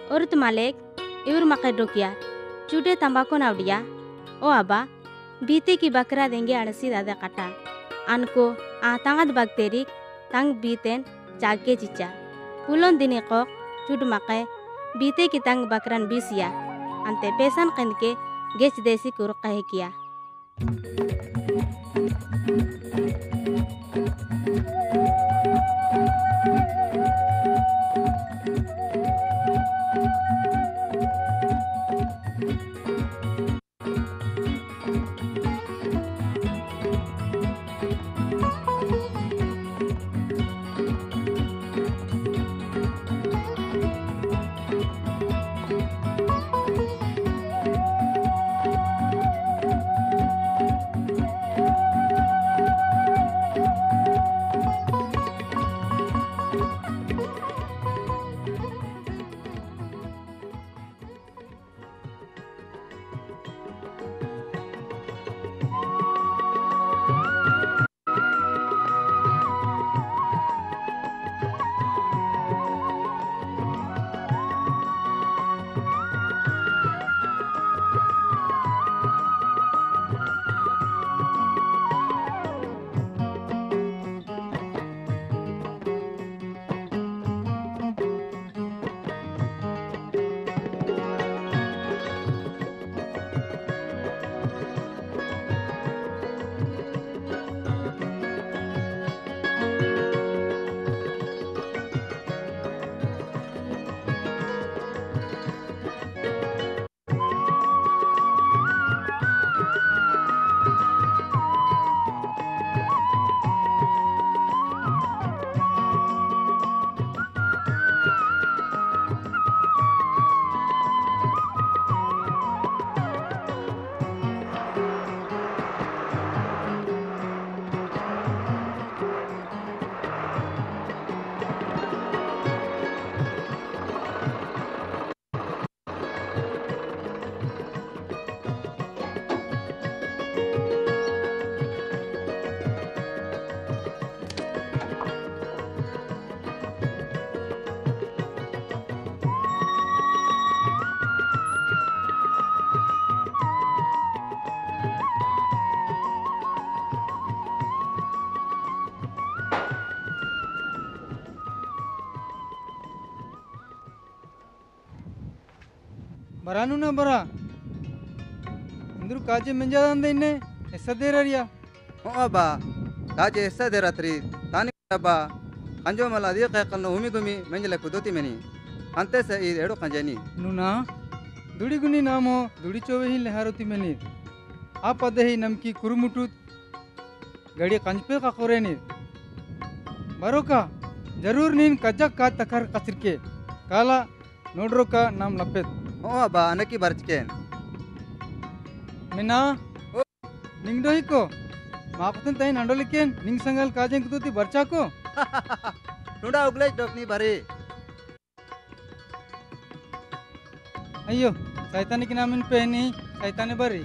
Urut malek, iur makai dokia, cude tambako naudia. O aba, बीते की बकरा देंगे अड़सी दादा कटा अनको आतांगत बक्तेरिक तंग बीतेन जागे चिचा पुलों दिने को चुड मके बीते की तंग बकरन बीसिया अंते पेशन कन के गेच देसी कुर कहे किया ಬರಾನು ನಾ ಬರ ಅಂದ್ರು ಕಾಜೆ ಮೆಂಜಾದ ಅಂದ ಇನ್ನೆ ಎಸ್ಸದೇರರಿಯಾ ಹ್ಞೂ ಅಬ್ಬಾ ಕಾಜೆ ಎಸ್ಸದೇರತ್ರಿ ತಾನಿ ಅಬ್ಬಾ ಕಂಜೋ ಮಲ್ಲ ಅದೇ ಕೈಕಲ್ನ ಉಮಿ ಮೆಂಜಲೆ ಕುದೋತಿ ಮೆನಿ ಅಂತೆ ಸ ಈ ಎಡು ಕಂಜೇನಿ ನುನಾ ದುಡಿಗುನಿ ನಾಮೋ ದುಡಿ ಚೋವೆ ಹಿ ಲೆಹಾರೋತಿ ಮೆನಿ ಆ ಪದೆ ಹಿ ನಮ್ಕಿ ಕುರುಮುಟುತ್ ಗಡಿ ಕಂಜಪೆ का कोरेनी ಬರೋ का जरूर ನೀನ್ ಕಜ್ಜಕ್ ಕಾ ತಕರ್ ಕಸಿರ್ಕೆ ಕಾಲ ನೋಡ್ರೋ का ನಾಮ್ ಲಪ್ಪೆತ್ ಹ್ಞೂ ಅಬ್ಬಾ ಅನಕಿ ಬರ್ಚ್ಕೇನ್ ಮಿನಾ ನಿಂಗ್ ಡೋಹಿಕೋ ಮಾಪತನ್ ತೈ ನಂಡೋಲಿಕೇನ್ ನಿಂಗ್ ಸಂಗಲ್ ಕಾಜೆಂ ಕುತುತಿ ಬರ್ಚಾಕೋ ನುಡಾ ಉಗ್ಲೈ ಡೋಕ್ನಿ ಬರಿ ಅಯ್ಯೋ ಸೈತಾನಿಗೆ ನಾಮಿನ್ ಪೇನಿ ಸೈತಾನೆ ಬರ್ರಿ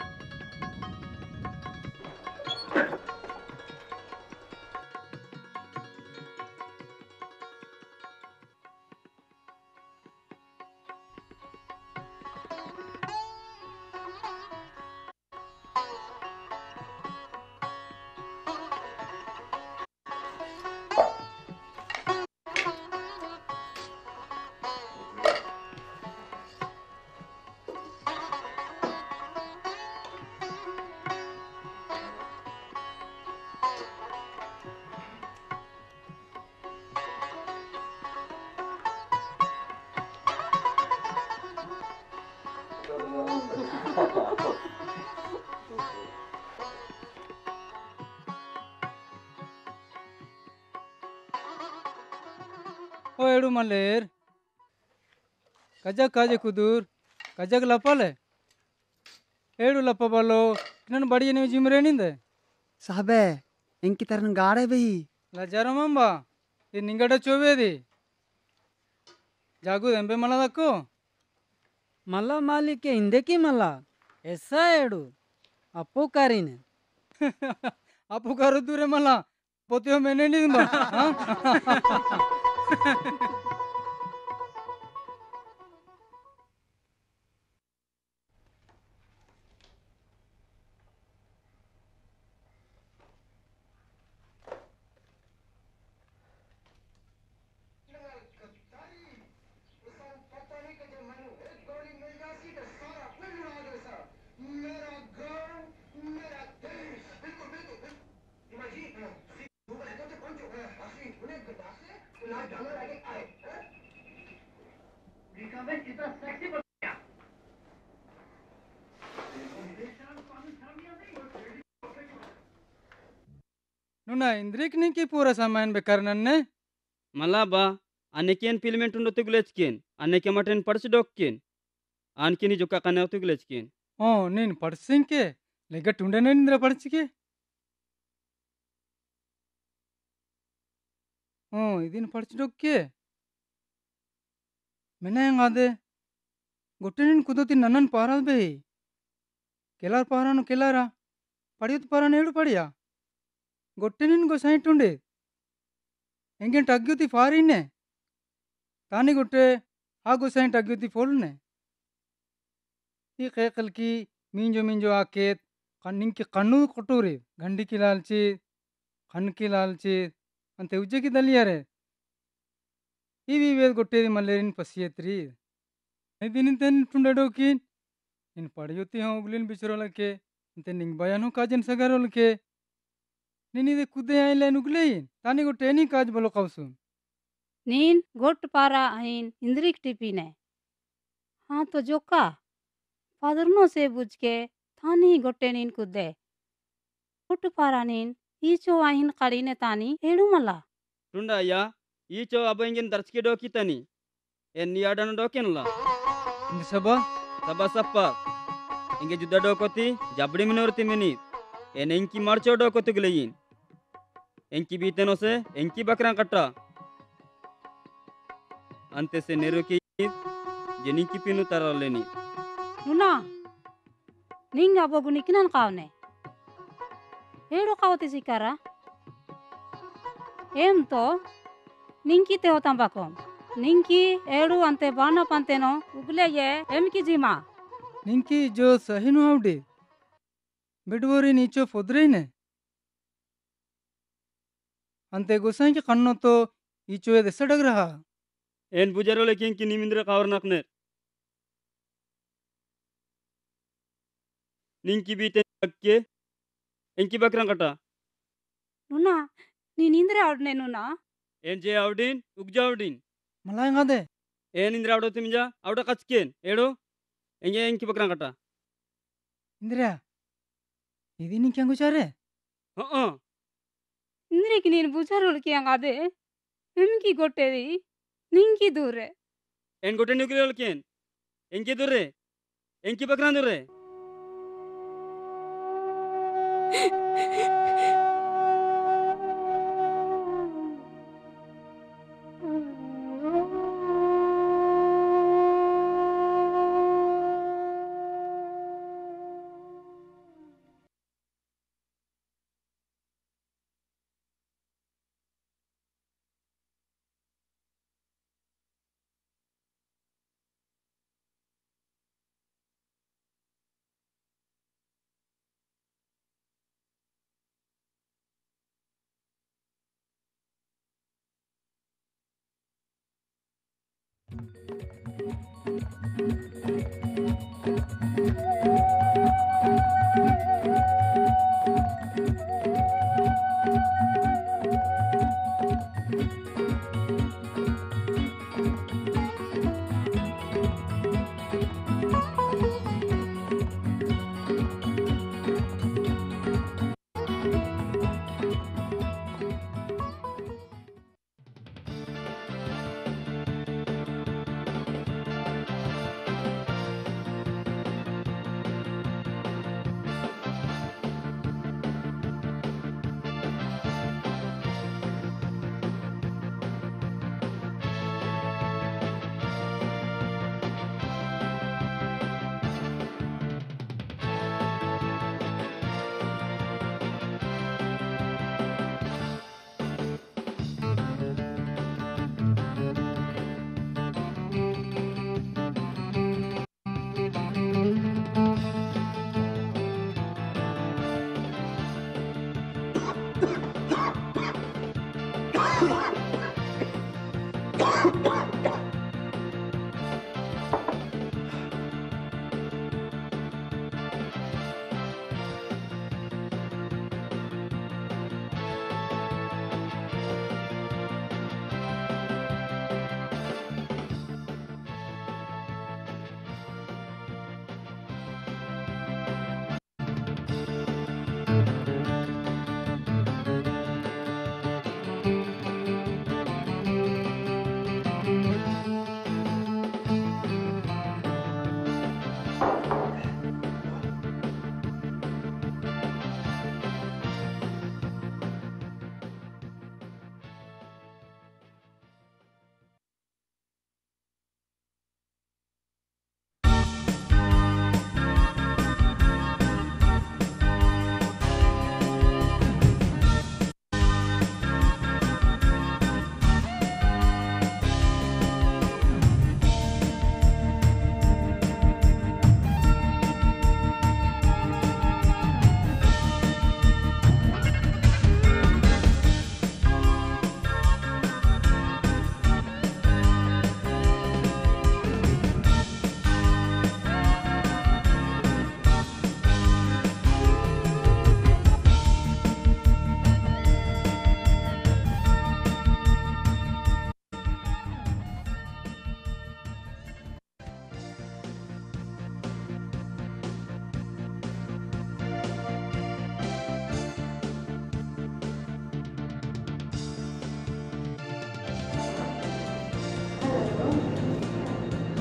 ओ एडू मलेर कजक काजे कुदूर कजक लपले एडू लपबलो नन बड़ी ने जिमरे निंदे साहबे इंकी तरन गाड़े बही लजारो मंबा ये निंगड़ चोवेदी जागू दंबे मला दक्को मल्ला मालिक के इंदे की मल्ला ऐसा एडू अपो कारीने अपो करो दूरे मला पोतियो मैंने नहीं ನುನ ಇಂದ್ರಿಕ್ ನಿಂಕಿ ಪೂರ ಸಾಮಾನ್ ಬೇಕಾರ ನನ್ನೆ मला बा अनेकेन फिल्मेंट उंडो तुगलेचकेन अनेके मटेन पड़स डोक्केन आणखीन जुका कने तुगलेचकेन ಓ ನೀನ್ ಪಡ್ಸಿಂಕೆ ಲೆಗಟ್ ಉಂಡೆನೆ ನಿಂದ್ರ ಪಡ್ಸಿಕೆ ಇದೀನ್ ಪಡ್ಸಿಡೋಕ್ಕೆ ಮೆನೆ ಹೆಂಗಾದೆ ಗೊಟ್ಟೆ ನಿನ್ ಕುದೋತಿ ನನ್ನನ್ ಪಾರಾದ್ ಬೇ ಕೆಲಾರ್ ಪಾರಾನು ಕೆಲಾರ ಪಡಿಯೋತ್ ಪಾರಾನು ಹೇಳು ಪಡಿಯ ಗೊಟ್ಟೆ ನಿನ್ ಗೊಸೈಟ್ ಉಂಡೆ ಹೆಂಗೆಂಟ್ ಅಗ್ಯುತಿ ಫಾರಿನ್ನೆ ತಾನಿ ಗೊಟ್ಟೆ ಆ ಗೊಸೈಂಟ್ ಅಗ್ಯುತಿ ಫೋಲ್ನೆ ಈ ಕೇಕಲ್ಕಿ ಮಿಂಜೋ ಮಿಂಜೋ ಆಕೇತ್ ನಿಂಕಿ ಕಣ್ಣು ಕೊಟ್ಟೂರಿ ಗಂಡಿಕಿ ಲಾಲ್ಚಿ ಕಣ್ಕಿ ಲಾಲ್ಚಿ ಅಂತ ಉಜ್ಜಕಿ ದಲಿಯಾರೆ ಇವಿ ವೇದ್ ಗೊಟ್ಟೇದಿ ಮಲ್ಲೇರಿನ್ ಪಸಿಯತ್ರಿ ಐದಿನಿಂತೇನ್ ಟುಂಡಡೋಕಿ ನಿನ್ ಪಡೆಯುತ್ತಿ ಹೋಗ್ಲಿನ್ ಬಿಸಿರೋಲಕ್ಕೆ ಅಂತೆ ನಿಂಗ್ ಭಯನೂ ಕಾಜನ್ ಸಗಾರೋಲಕ್ಕೆ ನೀನಿದೆ ಕುದ್ದೆ ಆಯ್ಲೆ ನುಗ್ಲೇ ತಾನಿ ಗೊಟ್ಟೆ ನೀ ಕಾಜ್ ಬಲೋ ಕೌಸು नीन गोट पारा आइन इंद्रिक टिपीने हाँ तो जोका फादरनो से बुझ के थानी गोटे नीन कुदे गोट पारा नीन ईचो आइन कड़ीने तानी हेडू मला टुंडा या ಈಚೋ ಅಬಂಗಿನ ದರ್ಚಕೆ ಡೋಕಿತನಿ ಎನ್ ನಿಯಾಡನ ಡೋಕೆನ್ಲ ಇಂದ ಸಬಾ ಸಬಾ ಸಪ್ಪ ಇಂಗೆ ಜುದ್ದ ಡೋಕೋತಿ ಜಬಡಿ ಮಿನೋರ್ತಿ ಮಿನಿ ಎನ್ ಎಂಕಿ ಮಾರ್ಚೋ ಡೋಕೋತಿಗ್ಲೆಯಿನ್ ಎಂಕಿ ಬೀತೆನೋಸೆ ಎಂಕಿ ಬಕ್ರಾನ್ ಕಟ್ಟ ಅಂತೆ ಸೆ ನೆರುಕಿ ಜೆನಿಕಿ ಪಿನು ತರಲೆನಿ नुना निंग अब गुनिकिनन कावने हेडू कावती सिकारा एम तो निंकी ते होता बाकोम निंकी एडू अंते बाना पंतेनो उगले ये एम की जीमा ನಿಂಕಿ ಜೋ ಸಹಿನು ಹೌಡಿ ಬಿಡುವರಿ ನೀಚೋ ಫೊದ್ರೇನೆ ಅಂತೆ ಗೊಸಾಂಕಿ ಕಣ್ಣೊತ್ತೋ ಈಚೋ ದೆಸಡಗ್ರಹ ಎನ್ ಬುಜಾರೋಲೆ ಕಿಂಕಿ ನಿಮಿಂದ್ರ ಕಾವರ್ನಕ್ನೆ ನಿಂಕಿ ಬೀತೆ ಅಕ್ಕೆ ಎಂಕಿ ಬಕ್ರಾನ್ ಕಟ್ಟ नुना नी नींद्रे आवडने नुना ಏನ್ ಜೆ ಅವಡಿನ್ ಉಗ್ಜಾವಡಿನ್ ಮಲ ಹೆಂಗಾದೆ ಏನ್ ಇಂದ್ರ ಅವಡೋ ತಿಮ್ಜಾ ಅವಡ ಕಚ್ಕೇನ್ ಏಡು ಎಂಗೆ ಎಂಕಿ ಬಕ್ರಾನ್ ಕಟ್ಟ ಇಂದ್ರ್ಯಾ ఇది నీకెంగుచారే ಹ್ಞೂ इंद्रिक नीन बुझारोल की अंगादे एम की गोटेदी निंकी दूरे ಏನ್ ಗೊಟ್ಟೆ ನ್ಯೂಕ್ಲಿಯರ್ಕೇನ್ ಎಂಕಿ ದುರ್ರೆ ಎಂಕಿ ಬಕ್ರಾನ್ ದುರ್ರೆ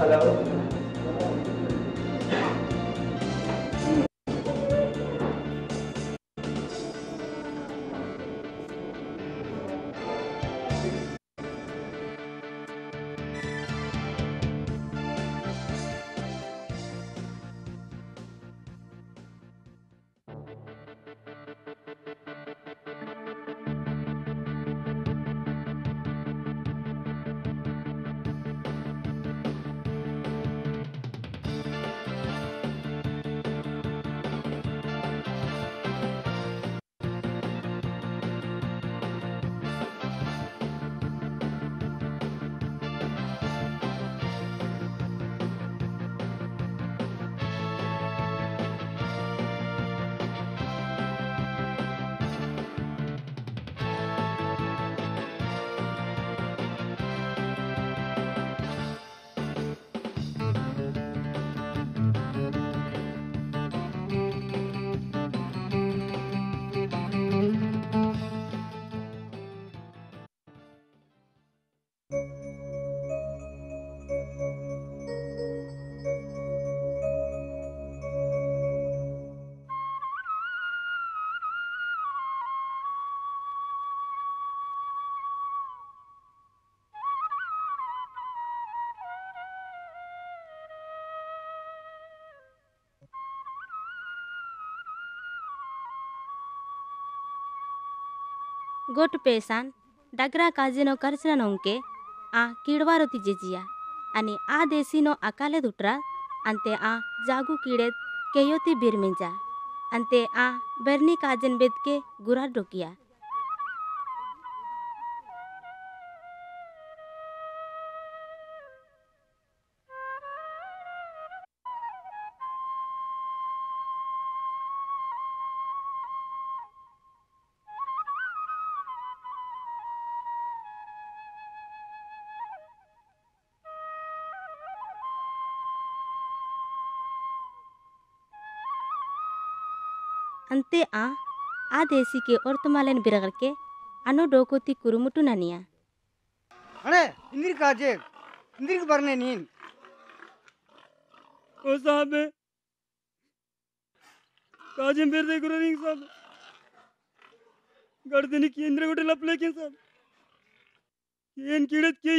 गोट पेसान डगरा काजिनो करचना नोंके आ किडवारो तिजेजिया आणि आ देसीनो अकाले दुटरा अंते आ जागू किडेत केयोती बिरमिंजा अंते आ बर्नी काजन बेदके गुरा डोकिया अंते आ देसी के ओर्तमालेन बिरगर के अनो डोकोती कुरुमुटु ननिया अरे इंदिर काजे इंदिर बरने नीन ओ साहब काजम बेरदे गुररिंग साहब गर्दनी केंद्र गोटे लपले के साहब येन किडत के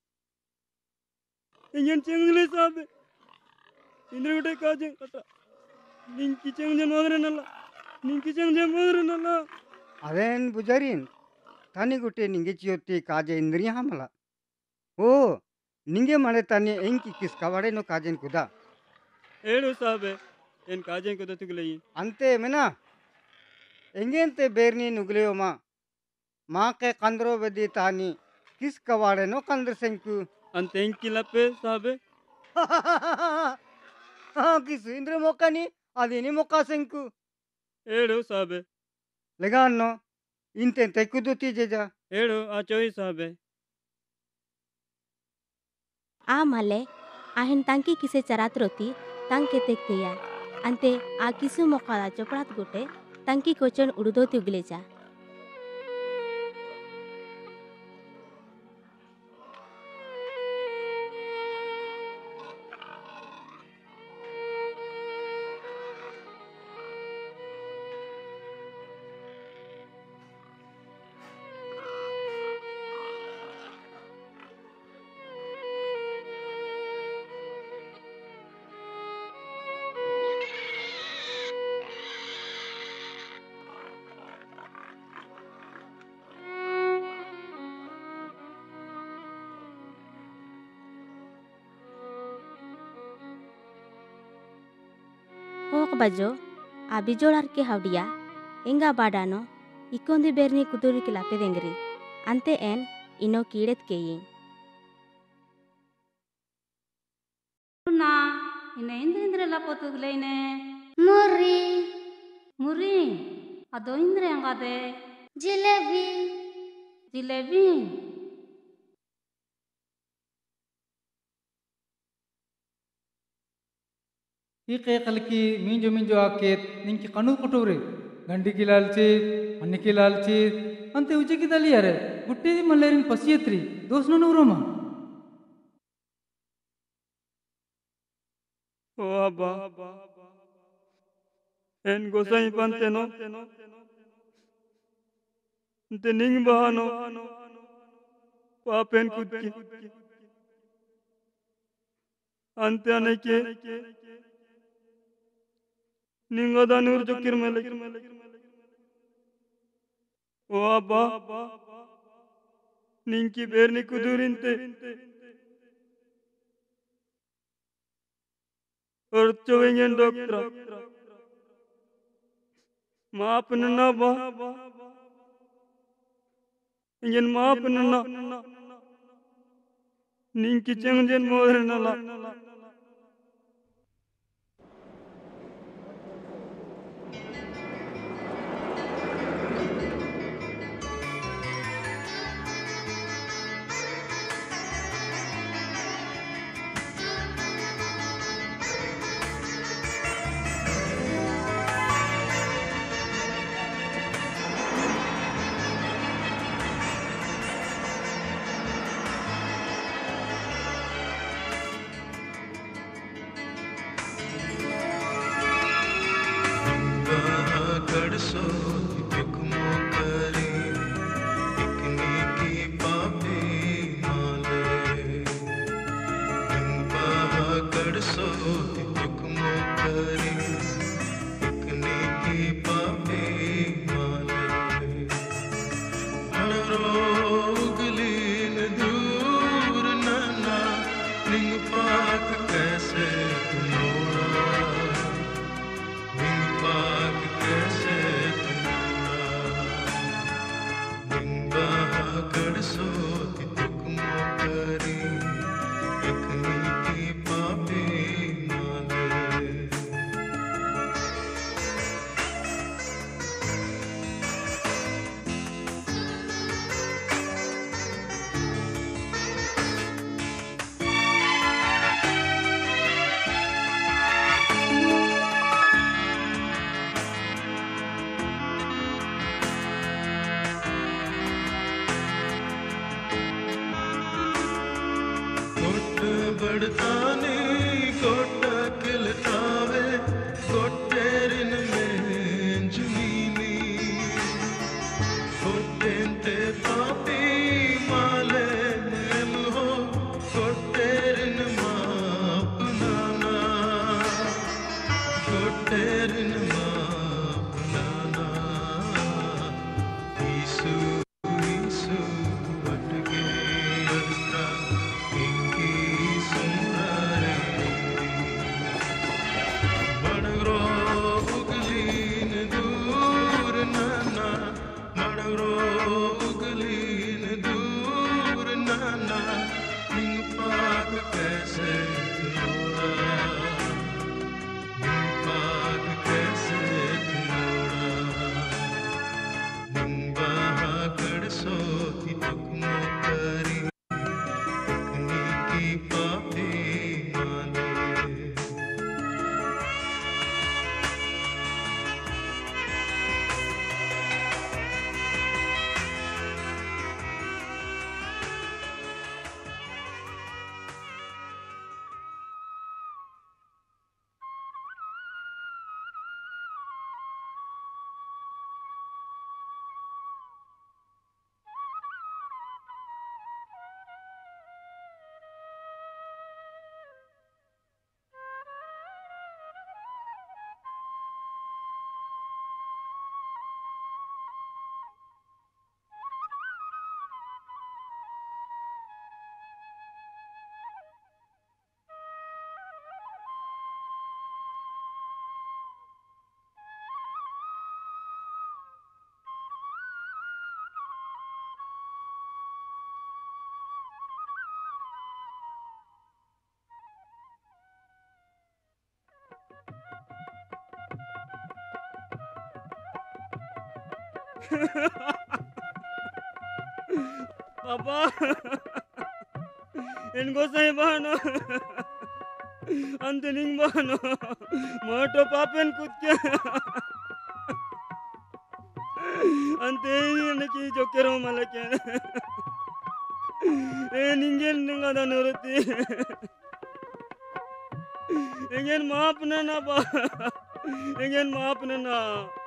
येन चंगले साहब इंद्र गोटे काजे कटा निंकी चंगजे मोदरे नल्ला निंकी चंगजे मोदरे नल्ला अरेन बुजारीन तानी गुटे निंगे चियोती काजे इंद्रिया हमला ओ निंगे मारे तानी एंकी किस कवाड़े नो काजेन कुदा ఏడు సాబే నేను కాజేం కుద తుగులయి अंते मेना एंगेंते बेरनी नुगलेओमा माँ के कंदरो बदी तानी किस कवाड़े नो कंदर सेंकु అంత ఎంకి లప్పే సాబే हाँ किस इंद्र मोका नी आदिनी मोका सेंकु ఏడు సాబే लगानो इंते ते कुदुती जेजा ఏడు ఆ చోయి సాబే आ मले आहेन तांकी किसे चरात रोती तांके तेक्तेया अंते आ किसु मोकाला चपड़ात गोटे तांकी कोचन उड़दोती उगलेजा ಹೋಗ ಬಜೋ ಆ ಬಿಜೋಳಾರ್ಕೆ ಹವಡಿಯ ಎಂಗ ಬಾಡಾನೋ ಇಕ್ಕೊಂದಿ ಬೇರ್ನಿ ಕುದುರಿಕೆ ಲಾಪೆದೆಂಗ್ರಿ ಅಂತೆ ಏನ್ ಇನ್ನೋ ಕೀಡೆತ್ ಕೇಯಿ ना इन्हें इंद्र इंद्र लापोतु गलेने मुर्री मुरी अदो इंद्र अंगादे जिलेबी जिलेबी ಈ ಕೈಕಲ್ಕಿ ಮಿಂಜು ಮಿಂಜು ಆಕೇತ್ ನಿಂಕಿ ಕಣ್ಣು ಕುಟುವ್ರಿ ಗಂಡಿಗೆ ಲಾಲ್ಚಿ ಹಣ್ಣಿಗೆ ಲಾಲ್ಚಿ ಅಂತೆ ಉಜಿಕಿದಲ್ಲಿ ಯಾರೆ ಗುಟ್ಟಿದಿ ಮಲ್ಲೇರಿನ ಪಸಿಯತ್ರಿ ದೋಸ್ನ ನೂರಮ್ಮ O Abba, en gosai panteno, tening bahano, papen kutki, ante aneke, ningadanur jokir melek. O Abba, ninki berni kudurinte, orchovengen doktra, maaf nana ba, ingen maaf nana, ninki cengjen moher nala. Papa, en gosai bahano, antening bahano, moto papen kutya, ante naki jokero malake, ningen ningada nuruti, Ingin maaf nana ba. Ingin maaf nana.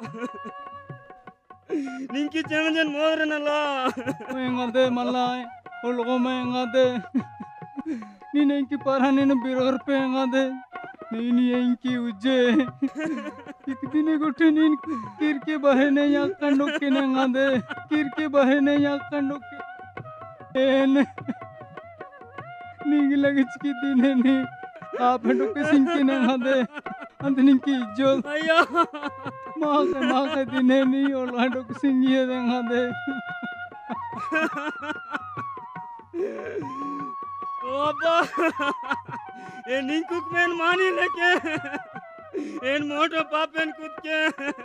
Ninki jangan modern nala. engade malai ologo me engade ni nenki parane na biror pe engade ni enki uje ikdine gote nin kirke bahene yakkandokke engade kirke bahene yakkandokke en ni lagich ki dine ni apendokke sinki engade ante ninki ijjo Ayah. maake dine ni olhandokke singiye engade Apa? Ini kuk men mani leke. En moto papen kutke.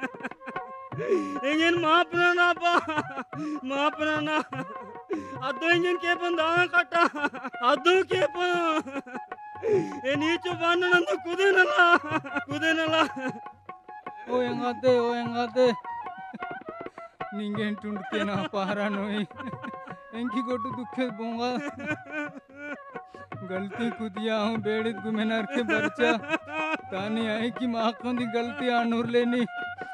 Ingin maaf nana apa? Maaf nana. Ado ingin kepan dah kata. Ado kepan. Ini coba nana kude nala. o engade ningen tundke na paranoi enki gotu dukhe bonga गलती कुदिया हूँ बेड़ित गुमेनार के बच्चा तानी आई की माखों दी गलती आनूर लेनी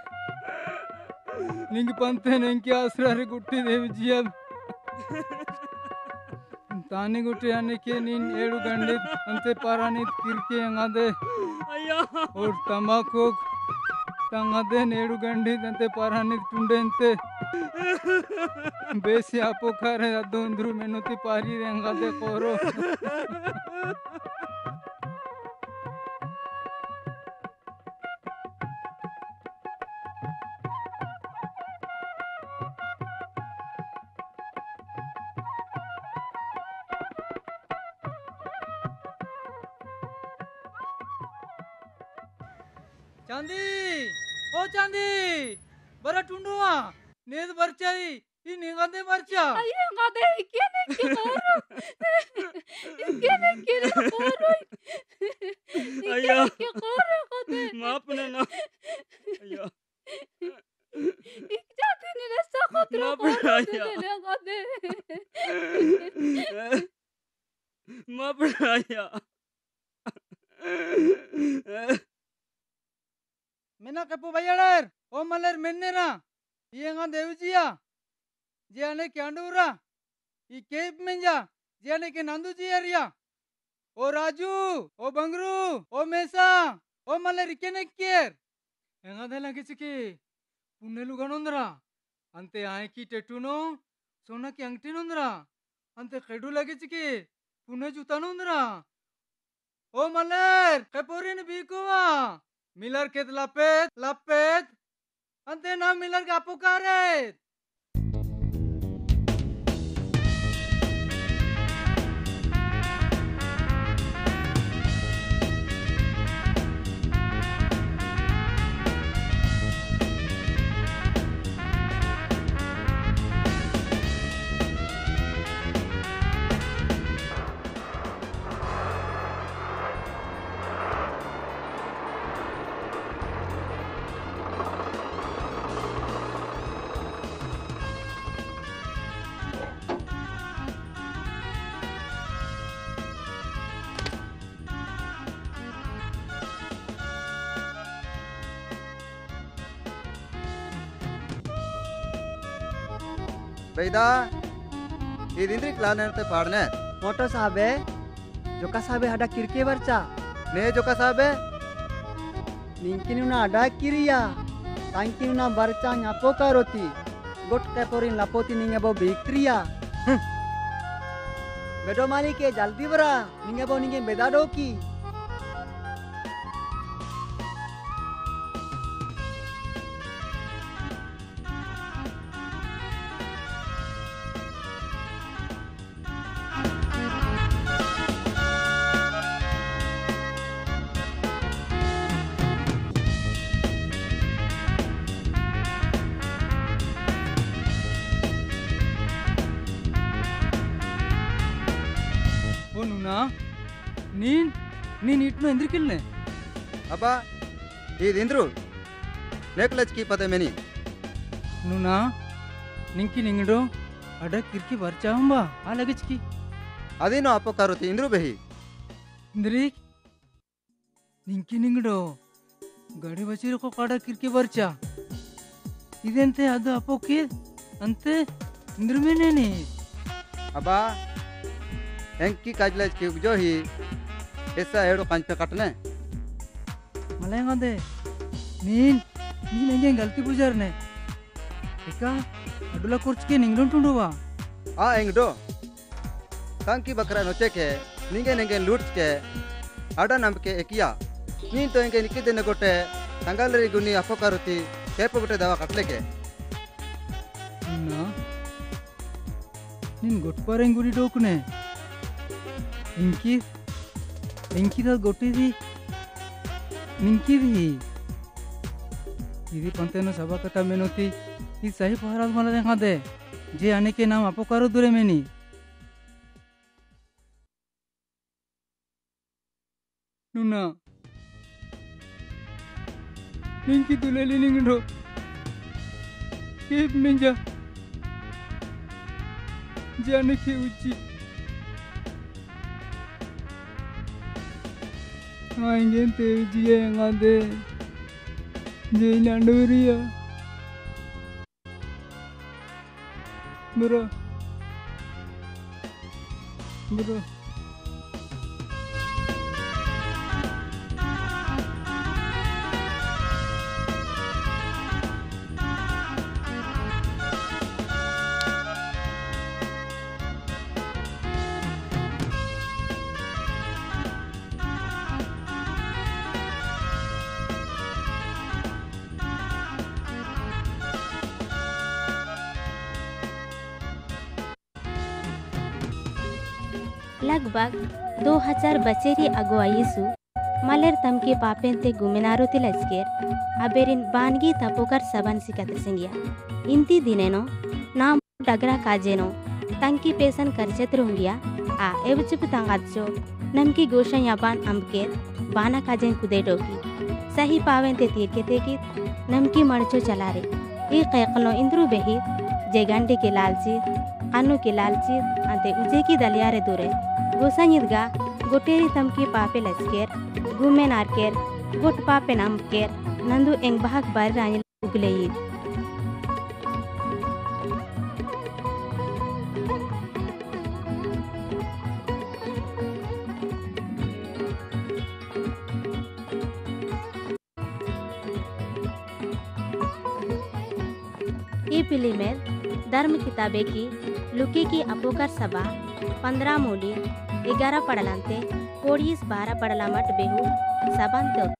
निंग पंते निंग आसरा रे गुट्टी देवी जी अब तानी गुट्टी आने के नीन एडू गंडित अंते पारानित किरके अंगादे और तंबाकू तंगादे नेडू गंडित अंते पारानित टुंडेंते बेसी आपो खारे अदो अंदरू मेनोती पारी रे अंगादे कोरो चांदी ओ चांदी बरा टुंडुआ नेद बरचाई ई निगादे बरचा Ayo ngade ikene koro. Ikene koro. Ayah. Ikene koro ngade. Maaf nana. Ayah. Ikjati ni rasa khotro Maaf, koro ayah. dele ngade. Maaf ayah. मेना कपू भैयाडर ओ मलर मेन्ने ना ये nga देवजिया जियाने क्यांडूरा ये केप मेंजा जियाने के नंदू जी एरिया ओ राजू ओ बंगरू ओ मेसा ओ मलर इकेने कियर ಎಂಗ ದೆಲ್ಲ ಗಿಚಿಕಿ ಪುಣ್ಣೆಲು ಗಣೊಂದ್ರ ಅಂತೆ ಆಯ್ಕಿ ಟೆಟ್ಟುನೋ ಸೋನಕಿ ಅಂಗಟಿನೊಂದ್ರ ಅಂತೆ ಕೆಡು ಲಗಿಚಿಕಿ ಪುಣ್ಣೆ ಜೂತಾನೊಂದ್ರ ओ मलर कपोरिन बीकुवा मिलर केत lapet ante na milar ka pukaret बेदा इदिंद्रिक लानते पाड़ने मोटो साहबे जोका साहबे हडा किरके बरचा ने जोका साहबे निंकिनुना हडा किरिया तांकिनुना बरचा न्यापो कारोती गोट कैपोरिन लापोती निंगेबो बिक्रिया बेडो माली के जल्दी बरा निंगेबो निंगे बेदाडो की ओ नुना नीन इट्नो ಎಂದ್ರಿಕಿಲ್ನೆ अबा इदिंद्रु नेकलच की पते मेनी नुना निंकी निंगडो अड किरकी बरचांबा आ लगेचकी अदिनो अपो कारोती इंद्रु बेही इंद्रिक ನಿಂಕಿ ನಿಂಗಡೋ ಗಡಿ ಬಚಿರಕೋ ಕಾಡ ಕಿರ್ಕೆ ಬರ್ಚಾ ಇದಂತೆ ಅದು ಅಪ್ಪೋಕೆ ಅಂತೆ ಇಂದ್ರಮೇನೇನಿ Aba, engki kajlaj ki jo hi esa edo kanche katne. ಮಲೆಂಗದೆ ನೀನ್ ಹೆಂಗೆ ಗಲ್ತಿ ಪೂಜಾರ್ನೆ ಏಕ ಅಡುಲ ಕುರ್ಚ್ಕೆ ನಿಂಗ್ಲುಂಟುಂಡುವ A engdo. Tanki bakra noche ke ninge loot ke ada namke ekia. Nin to engke nikide negote tangalri guni apokaruti kepogote dawa katleke. ನಿನ್ ಗೊಟ್ಪಾರೆಂಗ್ ಗುಡಿ ಡೋಕುನೆ ಎಂಕಿದ ಗೊಟ್ಟಿದಿ ನಿಂಕಿದಿ इदी पंतेनो सभा कटा मेनोती ई सही पहराज मला देखा दे जे आने के नाम अपोकारो दुरे मेनी नुना निंकी दुलेली निंगडो केप मेंजा जाने के उच्ची आएंगे तेरे जिए आंदे जे नांडोरिया bro लगभग 2000 बचेरी अगुआईसु मलेर तमके पापेंते गुमेनारो तिलस्केर अबेरिन बानगी तपोकर सबन सिकतसिंगिया इंती दिनेनो नाम डगरा काजेनो तंकी पेसन करचेत्रुंगिया आ एवचुप तंगाचो नमकी गोशा याबान अंबके बाना काजेन कुदेडोकी सही पावेंते तीरके तेकी नमकी मणचो चलारे ई कैकलो इंद्रु बेही जेगंडी के लालची अनु के लालची अंते उजे की दलियारे दूरे गोसानिदगा गोटेरी तमकी पापे लचकेर गुमे नारकेर गोट पापे नामकेर नंदु एंग बहाक बार रानी उगलेयीद ये पिली में धर्म किताबे की लुकी की अपोकर सभा 15 मूली 11 पड़लांते 12 12 पड़ला मट बेहू सबंत